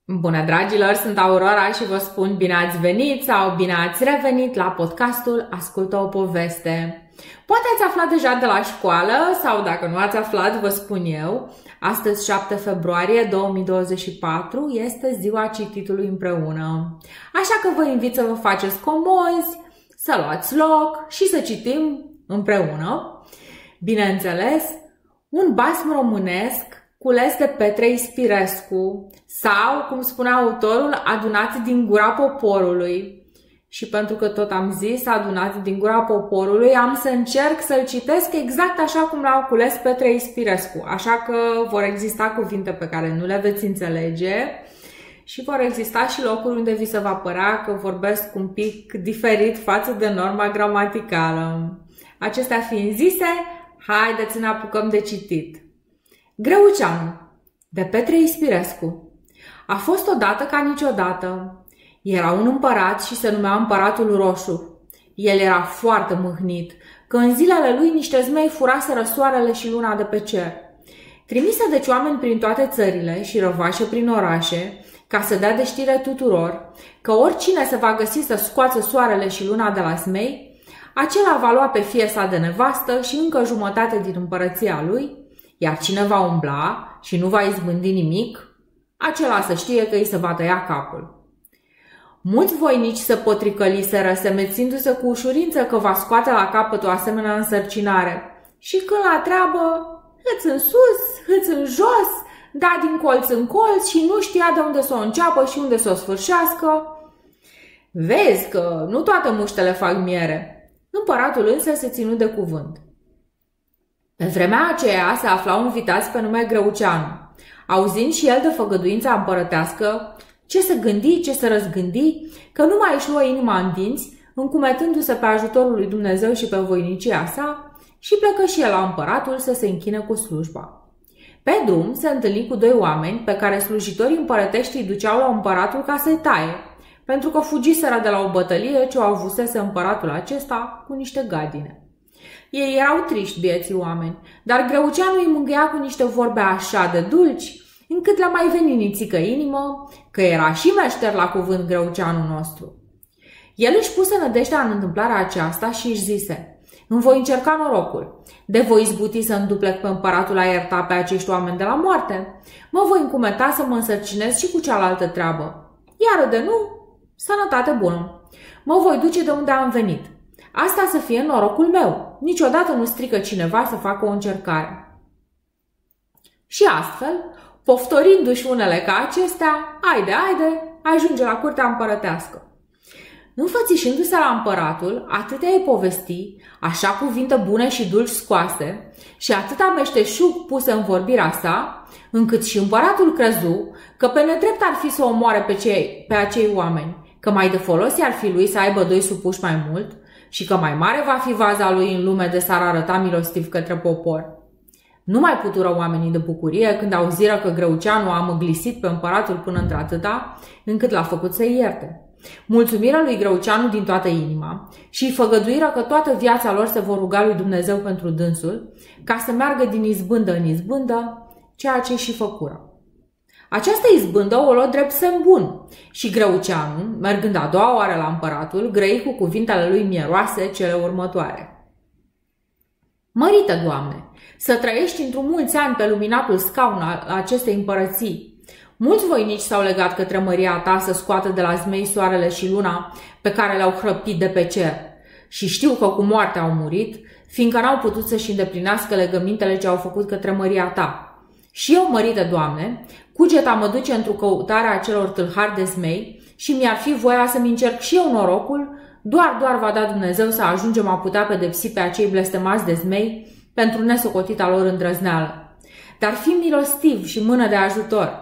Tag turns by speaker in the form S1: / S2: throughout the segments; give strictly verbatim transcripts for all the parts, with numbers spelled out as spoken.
S1: Bună, dragilor, sunt Aurora și vă spun bine ați venit sau bine ați revenit la podcastul Ascultă o poveste. Poate ați aflat deja de la școală sau dacă nu ați aflat, vă spun eu. Astăzi, șapte februarie două mii douăzeci și patru, este ziua cititului împreună. Așa că vă invit să vă faceți comozi, să luați loc și să citim împreună. Bineînțeles, un basm românesc cules de Petre Ispirescu sau, cum spunea autorul, adunat din gura poporului. Și pentru că tot am zis adunat din gura poporului, am să încerc să-l citesc exact așa cum l-au cules Petre Ispirescu. Așa că vor exista cuvinte pe care nu le veți înțelege și vor exista și locuri unde vi se va părea că vorbesc un pic diferit față de norma gramaticală. Acestea fiind zise, haideți să ne apucăm de citit. Greuceanu, de Petre Ispirescu. A fost odată ca niciodată. Era un împărat și se numea Împăratul Roșu. El era foarte mâhnit, că în zilele lui niște zmei furaseră soarele și luna de pe cer. Trimise deci oameni prin toate țările și răvașe prin orașe, ca să dea de știre tuturor, că oricine se va găsi să scoată soarele și luna de la zmei, acela va lua pe fie sa de nevastă și încă jumătate din împărăția lui, iar cine va umbla și nu va izbândi nimic, acela să știe că îi se va tăia capul. Mulți voinici se potricăliseră, semețindu-se cu ușurință că va scoate la capăt o asemenea însărcinare. Și când la treabă, hâț în sus, hâț în jos, da din colț în colț și nu știa de unde să o înceapă și unde să o sfârșească. Vezi că nu toate muștele fac miere. Împăratul însă se ținu de cuvânt. Pe vremea aceea se afla un viteaz pe nume Greuceanu. Auzind și el de făgăduința împărătească, ce se gândi, ce se răzgândi, că nu mai își luă inima în dinți, încumetându-se pe ajutorul lui Dumnezeu și pe voinicia sa, și plecă și el la împăratul să se închine cu slujba. Pe drum se întâlni cu doi oameni pe care slujitorii împărătești îi duceau la împăratul ca să-i taie, pentru că fugiseră de la o bătălie ce o avusese împăratul acesta cu niște gadine. Ei erau triști, bieții oameni, dar Greuceanu îi mângâia cu niște vorbe așa de dulci, încât le-a mai venit nițică inimă, că era și meșter la cuvânt Greuceanu nostru. El își puse nădejdea în întâmplarea aceasta și își zise: îmi voi încerca norocul. De voi izbuti să înduplec pe împăratul a ierta pe acești oameni de la moarte, mă voi încumeta să mă însărcinez și cu cealaltă treabă. Iar de nu, sănătate bună. Mă voi duce de unde am venit. Asta să fie norocul meu. Niciodată nu strică cineva să facă o încercare. Și astfel, poftorindu-și unele ca acestea, haide, haide, ajunge la curtea împărătească. Înfățișându-se la împăratul, atâtea îi povesti, așa cuvinte bune și dulci scoase, și atâta meșteșug puse în vorbirea sa, încât și împăratul crezu că pe nedrept ar fi să omoare pe, cei, pe acei oameni, că mai de folos ar fi lui să aibă doi supuși mai mult, și că mai mare va fi vaza lui în lume de s-ar arăta milostiv către popor. Nu mai putură oamenii de bucurie când auziră că Greuceanu a măglisit pe împăratul până într-atâta, încât l-a făcut să-i ierte. Mulțumiră lui Greuceanu din toată inima și îi făgăduiră că toată viața lor se vor ruga lui Dumnezeu pentru dânsul, ca să meargă din izbândă în izbândă, ceea ce și făcură. Această izbândă o luă drept semn bun și Greuceanu, mergând a doua oară la împăratul, grăi cu cuvintele lui mieroase cele următoare. Mărită, Doamne, să trăiești într-un mulți ani pe luminatul scaun al acestei împărății. Mulți voinici s-au legat către măria ta să scoată de la zmei soarele și luna pe care le-au hrăpit de pe cer. Și știu că cu moarte au murit, fiindcă n-au putut să-și îndeplinească legămintele ce au făcut către măria ta. Și eu, mărită Doamne, cugeta mă duce într-o căutare a celor tâlhari de zmei și mi-ar fi voia să-mi încerc și eu norocul, doar, doar va da Dumnezeu să ajungem a putea pedepsi pe acei blestemați de zmei pentru nesocotita lor îndrăzneală. Dar fi milostiv și mână de ajutor.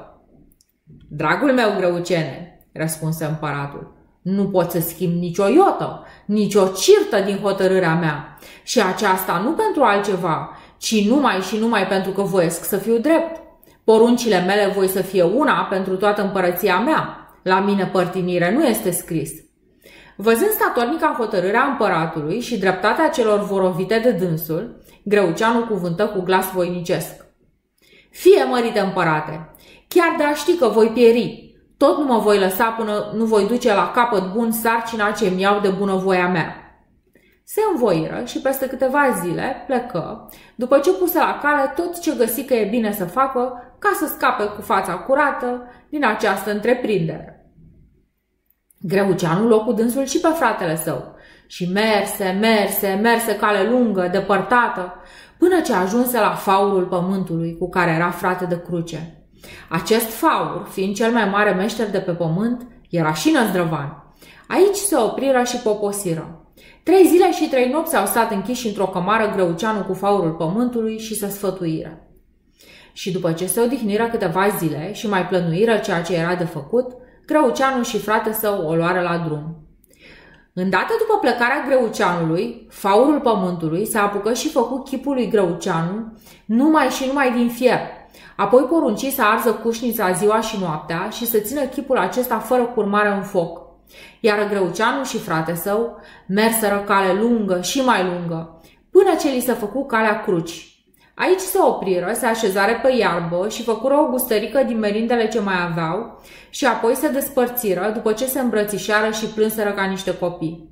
S1: Dragul meu Greucene, răspunse împăratul, nu pot să schimb nicio iotă, nicio cirtă din hotărârea mea și aceasta nu pentru altceva, ci numai și numai pentru că voiesc să fiu drept. Poruncile mele voi să fie una pentru toată împărăția mea. La mine părtinire nu este scris. Văzând statornica hotărârea împăratului și dreptatea celor vorovite de dânsul, Greuceanu cuvântă cu glas voinicesc: Fie, mărite împărate, chiar de a ști că voi pieri, tot nu mă voi lăsa până nu voi duce la capăt bun sarcina ce mi iau de bunăvoia mea. Se învoiră și peste câteva zile plecă, după ce puse la cale tot ce găsi că e bine să facă ca să scape cu fața curată din această întreprindere. Greuceanu luă cu dânsul și pe fratele său și merse, merse, merse cale lungă, depărtată, până ce ajunse la faurul pământului cu care era frate de cruce. Acest faur, fiind cel mai mare meșter de pe pământ, era și năzdrăvan. Aici se opriră și poposiră. Trei zile și trei nopți au stat închiși într-o cămară Greuceanu cu faurul pământului și se sfătuiră. Și după ce se odihniră câteva zile și mai plănuiră ceea ce era de făcut, Greuceanu și frate său o luară la drum. Îndată după plecarea Greuceanului, faurul pământului se apucă și făcu chipul lui Greuceanu numai și numai din fier. Apoi porunci să arză cușnița ziua și noaptea și să țină chipul acesta fără curmare în foc. Iar Greuceanu și frate său merseră cale lungă și mai lungă, până ce li se făcu calea cruci. Aici se opriră, se așezare pe iarbă și făcură o gustărică din merindele ce mai aveau și apoi se despărțiră după ce se îmbrățișară și plânseră ca niște copii.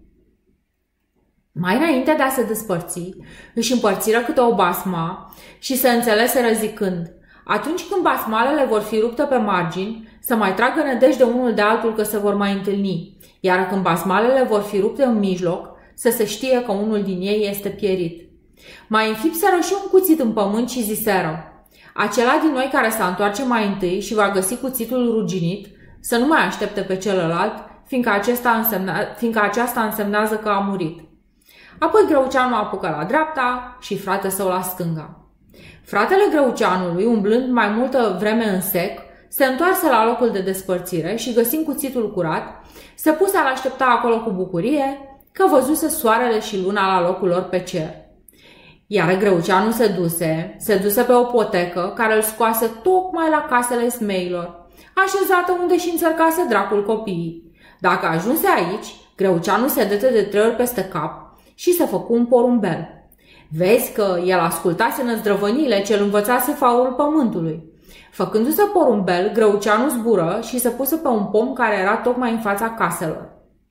S1: Mai înainte de a se despărți, își împărțiră câte o basma și se înțeleseră zicând: atunci când basmalele vor fi rupte pe margini, să mai tragă nădejde unul de altul că se vor mai întâlni, iar când basmalele vor fi rupte în mijloc, să se știe că unul din ei este pierit. Mai înfipseră și un cuțit în pământ și ziseră: acela din noi care se întoarce mai întâi și va găsi cuțitul ruginit, să nu mai aștepte pe celălalt, fiindcă, acesta însemna, fiindcă aceasta însemnează că a murit. Apoi Greuceanu apucă la dreapta și frate său la stânga. Fratele Greuceanului, umblând mai multă vreme în sec, se întoarse la locul de despărțire și, găsind cuțitul curat, se puse a-l aștepta acolo cu bucurie, că văzuse soarele și luna la locul lor pe cer. Iar Greuceanu se duse, se duse pe o potecă care îl scoase tocmai la casele smeilor, așezată unde și înțărcase dracul copiii. Dacă ajunse aici, Greuceanu se dete de trei ori peste cap și se făcu un porumbel. Vezi că el ascultase năzdrăvănile ce îl învățase faurul pământului. Făcându-se porumbel, Greuceanu zbură și se puse pe un pom care era tocmai în fața caselor.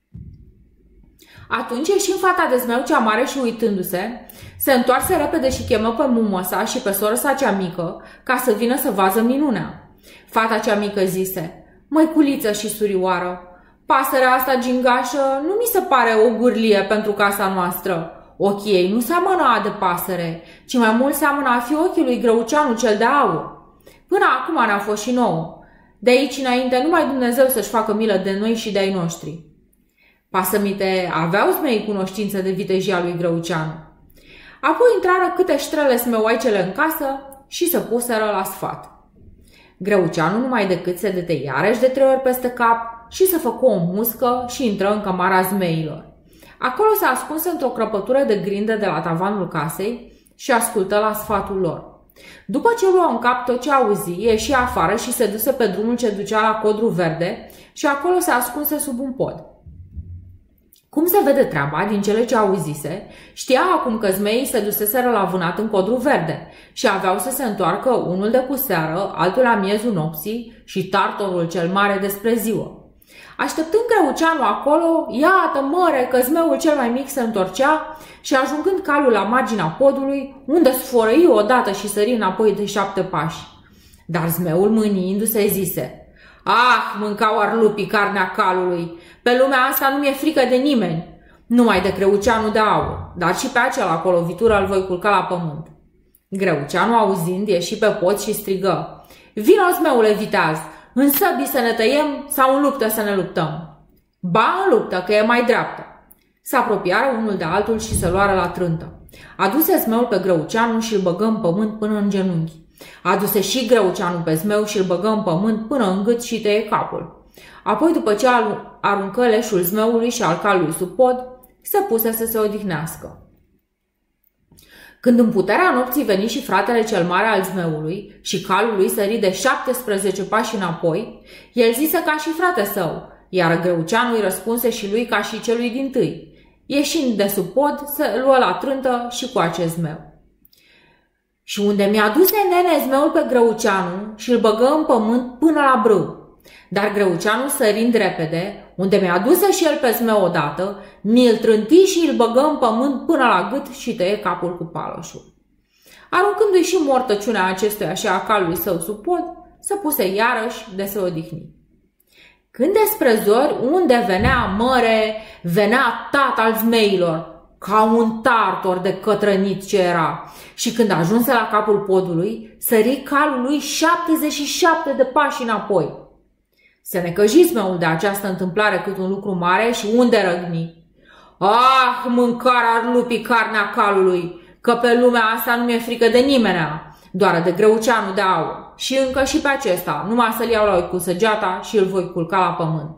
S1: Atunci ieși în fata de zmeu cea mare și, uitându-se, se întoarse repede și chemă pe mumă sa și pe soră sa cea mică ca să vină să vază minunea. Fata cea mică zise: măiculiță și surioară, pasărea asta gingașă nu mi se pare o gurlie pentru casa noastră. Ochii ei nu seamănă a de pasăre, ci mai mult seamănă a fi ochii lui Greuceanu cel de aur. Până acum ne-a fost și nouă. De aici înainte numai Dumnezeu să-și facă milă de noi și de-ai noștri. Pasămite, aveau zmei cunoștință de vitejia lui Greuceanu. Apoi intrară câte ștrele smeoaicele în casă și se puseră la sfat. Greuceanu numai decât se dete iarăși de trei ori peste cap și se făcu o muscă și intră în cămara zmeilor. Acolo se ascunse într-o crăpătură de grindă de la tavanul casei și ascultă la sfatul lor. După ce luă în cap tot ce auzi, ieși afară și se duse pe drumul ce ducea la Codru Verde și acolo se ascunse sub un pod. Cum se vede treaba din cele ce auzise, știa acum că zmeii se duseseră la vânat în Codru Verde și aveau să se întoarcă unul de cu seară, altul la miezul nopții și Tartorul cel mare despre ziua. Așteptând Greuceanu acolo, iată măre că zmeul cel mai mic se întorcea și, ajungând calul la marginea podului, unde sfărăi odată și sări înapoi de șapte pași. Dar zmeul, mâniindu-se, zise: ah, mâncau arlupii carnea calului, pe lumea asta nu mi-e frică de nimeni, numai de Greuceanu de aur, dar și pe acela cu lovitură îl voi culca la pământ. Greuceanu, auzind, ieși pe pod și strigă: vino, zmeule viteaz, în săbii să ne tăiem sau în luptă să ne luptăm? Ba, în luptă, că e mai dreaptă. Se apropiară unul de altul și se luară la trântă. Aduse zmeul pe Greuceanu și îl băgă în pământ până în genunchi. Aduse și Greuceanu pe zmeu și îl băgă în pământ până în gât și tăie capul. Apoi, după ce aruncă leșul zmeului și al calului sub pod, se puse să se odihnească. Când în puterea nopții veni și fratele cel mare al zmeului și calul lui sări de șaptesprezece pași înapoi, el zise ca și frate său, iar Greuceanu îi răspunse și lui ca și celui dintâi. Ieșind de sub pod, se luă la trântă și cu acest zmeu. Și unde mi-a dus nene zmeul pe Greuceanu și îl băgă în pământ până la brâu. Dar Greuceanu, sărind repede, unde mi-a dus și el pe Zmeu odată, mi-l trânti și îl băgă în pământ până la gât și tăie capul cu paloșul. Aruncându-i și mortăciunea acestuia și a calului său sub pod, se puse iarăși de se odihni. Când despre zori, unde venea măre, venea tata al zmeilor, ca un tartor de cătrănit ce era, și când ajunse la capul podului, sări calul lui șaptezeci și șapte de pași înapoi. Se necăji Zmeul de această întâmplare cât un lucru mare și unde răgni. Ah, mâncarea lupii carnea calului, că pe lumea asta nu mi-e frică de nimenea, doar de Greuceanu de aur, și încă și pe acesta, numai să-l iau la ochi cu săgeata și îl voi culca la pământ.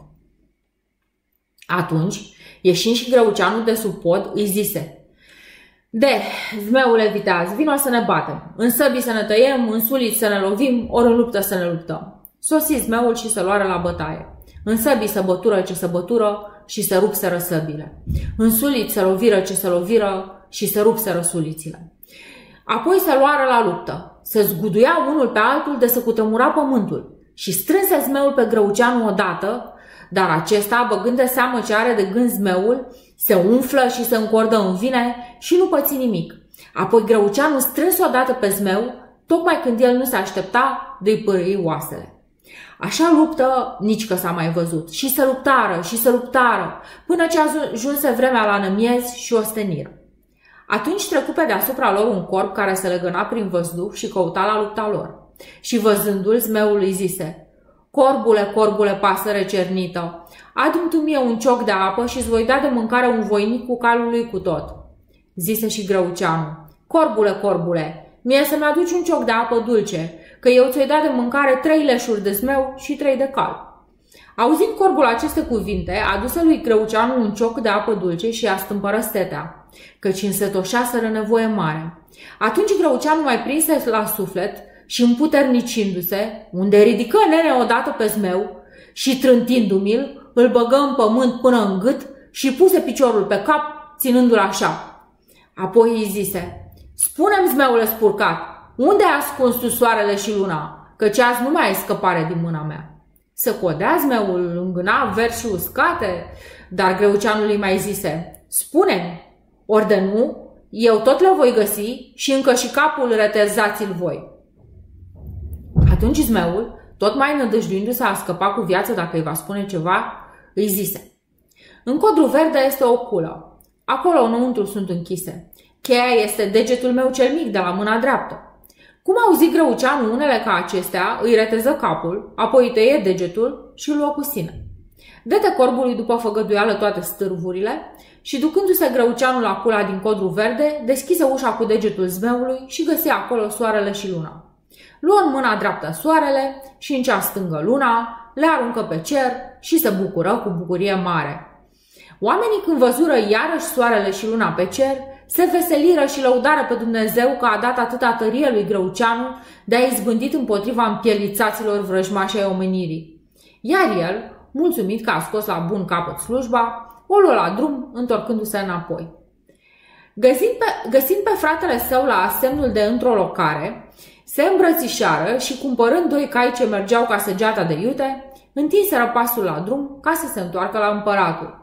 S1: Atunci, ieșind și Greuceanu de sub pod, îi zise: De, Zmeule viteaz, vino să ne batem, în săbii să ne tăiem, în suliți să ne lovim, ori în luptă să ne luptăm. Sosi Zmeul și se luară la bătaie. În săbii să bătură ce să bătură și se rupseră săbile. În suliți să loviră ce să loviră și se rupseră sulițile. Apoi se luară la luptă. Se zguduia unul pe altul de să cutremura pământul și strânse Zmeul pe Greuceanu odată, dar acesta, băgând de seamă ce are de gând Zmeul, se umflă și se încordă în vine și nu păți nimic. Apoi Greuceanu strânse odată pe Zmeu, tocmai când el nu se aștepta de-i părâi oasele. Așa luptă nici că s-a mai văzut și se luptară și se luptară până ce ajunse vremea la nămiez și osteniră. Atunci trecu pe deasupra lor un corb care se legăna prin văzduh și căuta la lupta lor. Și văzându-l, Zmeul îi zise: Corbule, corbule, pasăre cernită, adu-mi tu mie un cioc de apă și îți voi da de mâncare un voinic cu calul lui cu tot. Zise și Greuceanu: Corbule, corbule, mie să-mi aduci un cioc de apă dulce, că eu ți-o dat de mâncare trei leșuri de zmeu și trei de cal. Auzind corbul aceste cuvinte, aduse lui Greuceanu un cioc de apă dulce și a stâmpără stetea, căci însetoșeasără nevoie mare. Atunci Greuceanu mai prinse la suflet și împuternicindu-se, unde ridică nene odată pe Zmeu și trântindu-mi-l, îl băgă în pământ până în gât și puse piciorul pe cap, ținându-l așa. Apoi îi zise: Spune-mi, Zmeule spurcat, unde ai ascuns tu soarele și luna, căci azi nu mai ai scăpare din mâna mea. Se codea Zmeul, îngâna verzi și uscate, dar Greuceanu îi mai zise: Spune-mi, ori de nu, eu tot le voi găsi și încă și capul reterzați-l voi. Atunci Zmeul, tot mai nădăjduindu-se a scăpa cu viață dacă îi va spune ceva, îi zise: În codru verde este o culă. Acolo înăuntru sunt închise. Cheia este degetul meu cel mic de la mâna dreaptă. Cum auzi Greuceanu unele ca acestea, îi reteză capul, apoi îi tăie degetul și îl luă cu sine. Dete corbului după făgăduială toate stârvurile și, ducându-se Greuceanu la cula din codru verde, deschise ușa cu degetul Zmeului și găsi acolo soarele și luna. Luă în mâna dreaptă soarele și în cea stângă luna, le aruncă pe cer și se bucură cu bucurie mare. Oamenii, când văzură iarăși soarele și luna pe cer, se veseliră și lăudară pe Dumnezeu că a dat atâta tărie lui Greuceanu de a izbândit împotriva împielițaților vrăjmași ai omenirii. Iar el, mulțumit că a scos la bun capăt slujba, o luă la drum, întorcându-se înapoi. Găsind pe, găsind pe fratele său la semnul de într-o locare, se îmbrățișară și, cumpărând doi cai ce mergeau ca săgeata de iute, întinseră pasul la drum ca să se întoarcă la împăratul.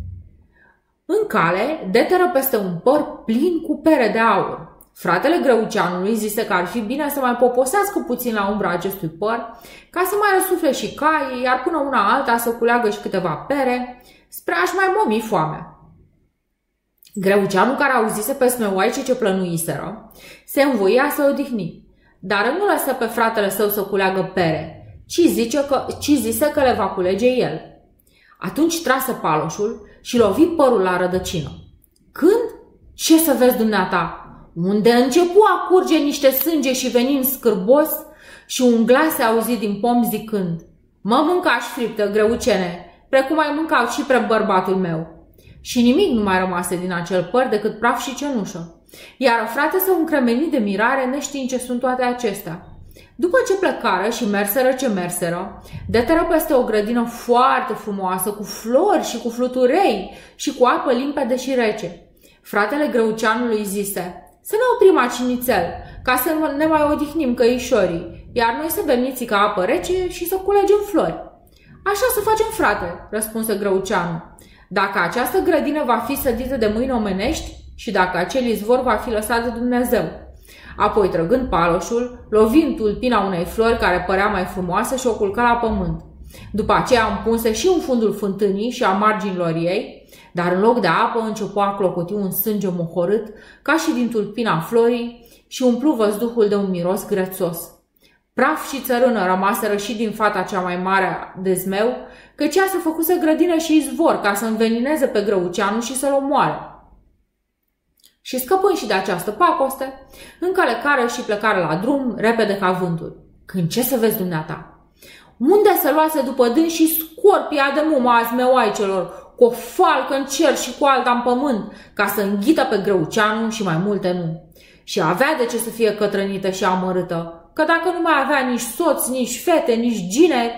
S1: În cale, deteră peste un păr plin cu pere de aur. Fratele Greuceanului zise că ar fi bine să mai poposească puțin la umbra acestui păr, ca să mai răsufle și caii, iar până una alta să culeagă și câteva pere, spre a-și mai momi foamea. Greuceanu, care auzise pe smeoaicii ce plănuiseră, se învoia să odihni, dar nu lăsă pe fratele său să culeagă pere, ci, zice că, ci zise că le va culege el. Atunci trase paloșul și lovi părul la rădăcină. Când? Ce să vezi dumneata? Unde începu a curge niște sânge și veni scârbos și un glas se auzi din pom zicând: Mă mâncași friptă, Greucene, precum ai mâncat și pre bărbatul meu. Și nimic nu mai rămase din acel păr decât praf și cenușă. Iar frate său încremenit de mirare, neștiind ce sunt toate acestea. După ce plecară și merseră ce merseră, deteră peste o grădină foarte frumoasă, cu flori și cu fluturei și cu apă limpede și rece. Fratele Greuceanului zise: Să ne oprim aici nițel, ca să ne mai odihnim căișorii, iar noi să bem nițica apă rece și să culegem flori. Așa să facem, frate, răspunse Grăuceanu. Dacă această grădină va fi sădită de mâini omenești și dacă acel izvor va fi lăsat de Dumnezeu. Apoi, trăgând paloșul, lovind tulpina unei flori care părea mai frumoasă și o culcă la pământ. După aceea împunse și în fundul fântânii și a marginilor ei, dar în loc de apă începu a clocoti un sânge mohorât, ca și din tulpina florii, și umplu văzduhul de un miros grețos. Praf și țărână rămaseră și din fata cea mai mare de zmeu, căci ea se făcuse grădină și izvor ca să învenineze pe Grăuceanu și să-l omoare. Și scăpând și de această pacoste, încălecară și plecară la drum, repede ca vântul. Când ce să vezi dumneata? Unde se luase după dâns și scorpia de muma a zmeoaicelor, cu o falcă în cer și cu alta în pământ, ca să înghită pe Grăuceanu și mai multe nu. Și avea de ce să fie cătrănită și amărâtă, că dacă nu mai avea nici soți, nici fete, nici gine...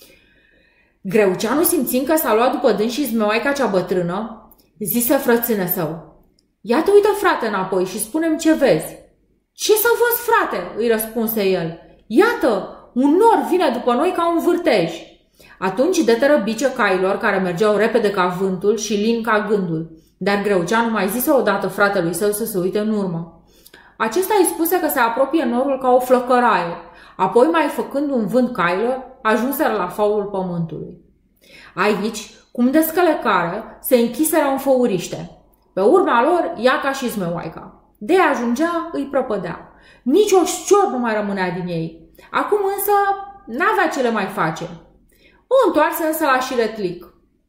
S1: Grăuceanu, simțind că s-a luat după dâns și zmeoaica cea bătrână, zise frățâne său: ia te uită, frate, înapoi și spune-mi ce vezi. Ce să văd, frate? Îi răspunse el. Iată, un nor vine după noi ca un vârtej. Atunci dăteră bice cailor care mergeau repede ca vântul și lin ca gândul. Dar Grăuceanu mai zise odată fratelui său să se uite în urmă. Acesta îi spuse că se apropie norul ca o flăcăraie. Apoi, mai făcând un vânt cailor, ajunseră la faulul pământului. Aici, cum de scălecare, se închiseră în făuriște. Pe urma lor, Iaca și zmeoaica. De ajungea, îi prăpădea. Nici o șcior nu mai rămânea din ei. Acum însă n-avea ce le mai face. O întoarse însă la Șiretlic.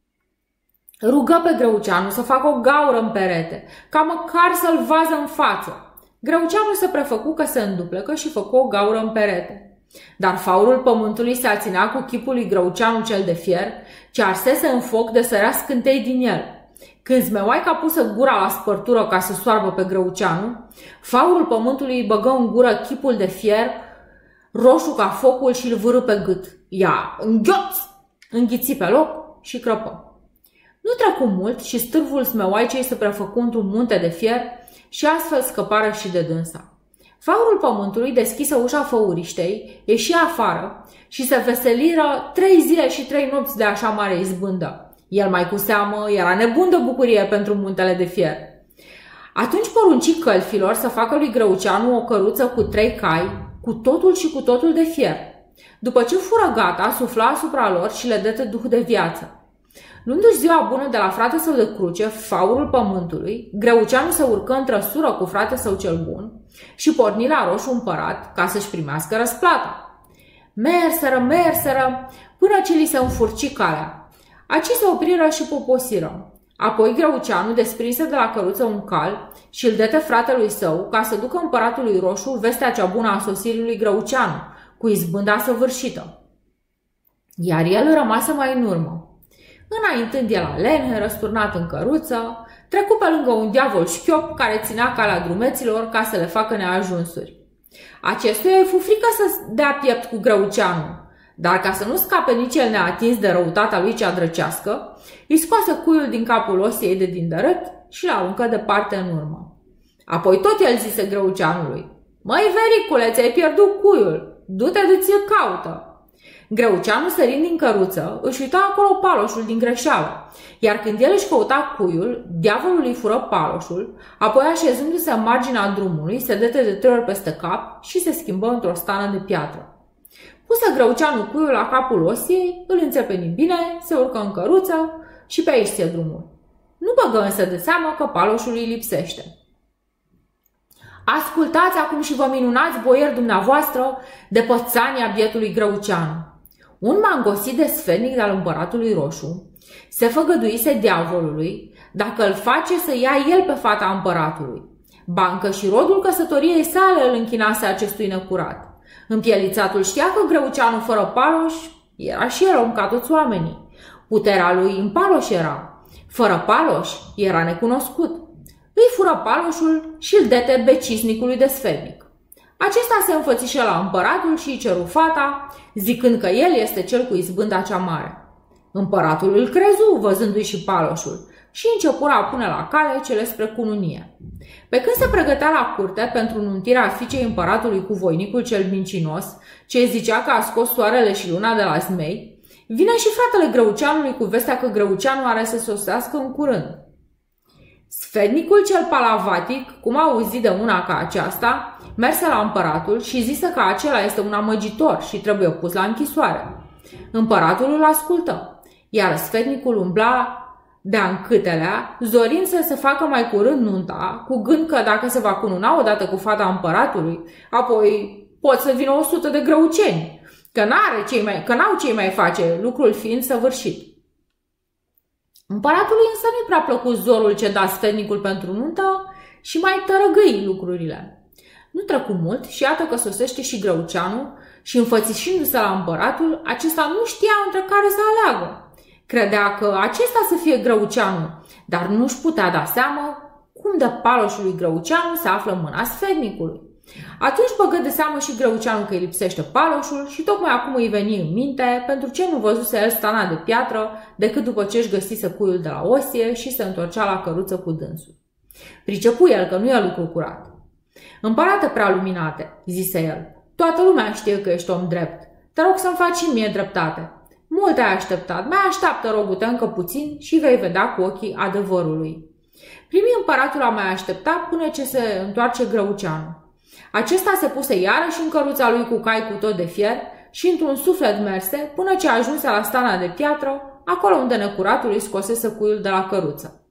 S1: Rugă pe Grăuceanu să facă o gaură în perete, ca măcar să-l vază în față. Grăuceanu se prefăcu că se înduplecă și făcu o gaură în perete. Dar faurul pământului se aținea cu chipul lui Grăuceanu cel de fier, ce arsese în foc de sărea scântei din el. Când zmeoaica pusă gura la spărtură ca să soarbă pe Grăuceanu, faurul pământului îi băgă în gură chipul de fier, roșu ca focul, și îl vârâ pe gât. Ia, înghioț! Înghiți pe loc și crăpă. Nu trecu mult și stârvul zmeoaicei se prefăcu într-un munte de fier și astfel scăpară și de dânsa. Faurul pământului deschise ușa făuriștei, ieși afară și se veseliră trei zile și trei nopți de așa mare izbândă. El mai cu seamă era nebun de bucurie pentru muntele de fier. Atunci porunci călfilor să facă lui Grăuceanu o căruță cu trei cai, cu totul și cu totul de fier. După ce fură gata, sufla asupra lor și le dătă duh de viață. Luându-și ziua bună de la frate său de cruce, faurul pământului, Grăuceanu se urcă în trăsură cu frate său cel bun și porni la Roșu Împărat ca să-și primească răsplata. Merseră, merseră, până ce li se înfurci calea. Aci se opriră și poposiră. Apoi Grăuceanu desprinse de la căruță un cal și îl dete fratelui său ca să ducă împăratului Roșu vestea cea bună a sosirii lui Grăuceanu, cu izbânda săvârșită. Iar el rămase mai în urmă. Înaintând el alen, răsturnat în căruță, trecu pe lângă un diavol șchiop care ținea calea drumeților ca să le facă neajunsuri. Acestuia îi fu frică să dea piept cu Grăuceanu, dar ca să nu scape nici el neatins de răutatea lui cea drăcească, îi scoase cuiul din capul osiei de din dărât și l-a aruncă departe în urmă. Apoi tot el zise Grăuceanului: Măi, vericule, ți-ai pierdut cuiul, du-te de ți-l caută. Grăuceanu, sărind din căruță, își uita acolo paloșul din greșeală, iar când el își căuta cuiul, diavolul îi fură paloșul, apoi așezându-se în marginea drumului, se dete de trei ori peste cap și se schimbă într-o stană de piatră. Pusă Grăuceanu cuiul la capul osiei, îl înțepeni bine, se urcă în căruță și pe aici ție drumul. Nu băgă însă de seamă că paloșul îi lipsește. Ascultați acum și vă minunați, boieri dumneavoastră, de pățania bietului Grăuceanu. Un mangosit de sfetnic al împăratului Roșu se făgăduise diavolului dacă îl face să ia el pe fata împăratului. Bancă și rodul căsătoriei sale îl închinase acestui necurat. Împielițatul știa că Grăuceanu fără paloș era și el om ca toți oamenii. Puterea lui în paloș era. Fără paloș era necunoscut. Îi fură paloșul și îl dete becisnicului de sfetnic. Acesta se înfățișă la împăratul și îi ceru fata, zicând că el este cel cu izbânda cea mare. Împăratul îl crezu, văzându-i și paloșul, și începură a pune la cale cele spre cununie. Pe când se pregătea la curte pentru nuntirea fiicei împăratului cu voinicul cel mincinos, ce zicea că a scos soarele și luna de la zmei, Vine și fratele Grăuceanului cu vestea că Grăuceanul are să sosească în curând. Sfetnicul cel palavatic, cum a auzit de una ca aceasta, merse la împăratul și zise că acela este un amăgitor și trebuie pus la închisoare. Împăratul îl ascultă, iar sfetnicul umbla de-a încâtelea, zorind să se facă mai curând nunta, cu gând că dacă se va cununa odată cu fata împăratului, apoi pot să vină o sută de grăuceni, că, n-are cei mai, că n-au cei mai face, lucrul fiind săvârșit. Împăratului însă nu-i prea plăcut zorul ce da sfetnicul pentru nuntă și mai tărăgâi lucrurile. Nu trecu mult și iată că sosește și Grăuceanul și, înfățișindu-se la împăratul, acesta nu știa între care să aleagă. Credea că acesta să fie Grăuceanul, dar nu-și putea da seamă cum de paloșul lui Grăuceanu se află în mâna sfetnicului. Atunci băgă de seamă și Grăuceanul că îi lipsește paloșul și tocmai acum îi veni în minte pentru ce nu văzuse el stana de piatră decât după ce își găsise cuiul de la osie și se întorcea la căruță cu dânsul. Pricepu el că nu e lucru curat. Împărate prea luminate, zise el, toată lumea știe că ești om drept. Te rog să-mi faci și mie dreptate. Mult ai așteptat, mai așteaptă, rogu-te, încă puțin și vei vedea cu ochii adevărului. Primi împăratul a mai aștepta până ce se întoarce Grăuceanul. Acesta se puse iarăși în căruța lui cu cai cu tot de fier și într-un suflet merse până ce ajunse la stana de piatră, acolo unde necuratul îi scosese cuiul de la căruță.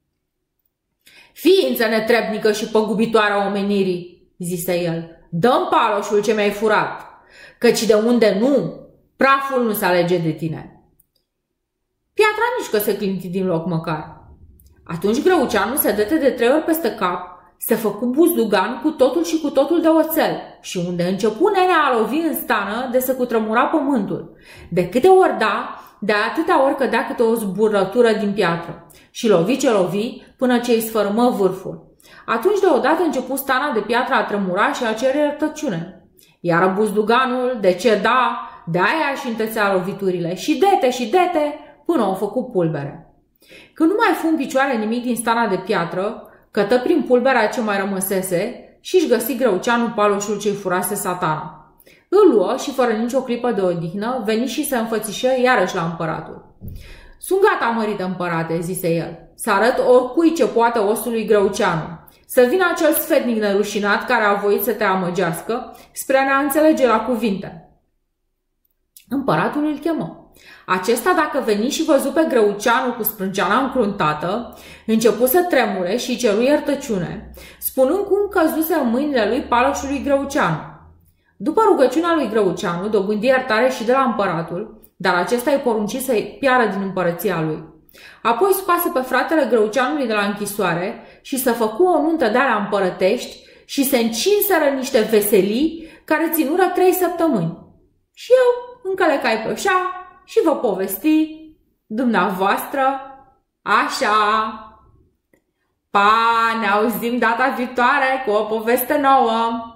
S1: Ființă netrebnică și păgubitoare a omenirii, zise el, dă-mi paloșul ce mi-ai furat, căci de unde nu, praful nu se alege de tine. Piatra nici că se clinti din loc măcar. Atunci Grăuceanul se dete de trei ori peste cap, se făcu buzdugan cu totul și cu totul de oțel și unde începu nenea a lovi în stană de se cutrămura pământul. De câte ori da, de atâtea ori cădea câte o zburătură din piatră și lovi ce lovi până ce îi sfărâmă vârful. Atunci deodată începu stana de piatră a tremura și a cere iertăciune. Iar buzduganul, de ce da, de aia și întețea loviturile și dete și dete până au făcut pulbere. Când nu mai fu în picioare nimic din stana de piatră, cătă prin pulberea ce mai rămăsese și își găsi Grăuceanul paloșul ce-i furase Satana. Îl luă și fără nicio clipă de odihnă veni și se înfățișă iarăși la împăratul. Sunt gata, mărite împărate, zise el, să arăt oricui ce poate osul lui Grăuceanu. Să vină acel sfetnic nerușinat care a voit să te amăgească spre a ne înțelege la cuvinte. Împăratul îl chemă. Acesta, dacă veni și văzu pe Grăuceanul cu sprânceana încruntată, începu să tremure și ceru iertăciune, spunând cum căzuse în mâinile lui paloșul lui Grăuceanu. După rugăciunea lui Grăuceanu, dobândi iertare și de la împăratul, dar acesta îi porunci să-i piară din împărăția lui. Apoi scoase pe fratele Grăuceanului de la închisoare și să făcu o nuntă de alea împărătești și se încinseră niște veselii care ținură trei săptămâni. Și eu încălecai pe oșa și vă povesti dumneavoastră așa. Pa, ne auzim data viitoare cu o poveste nouă!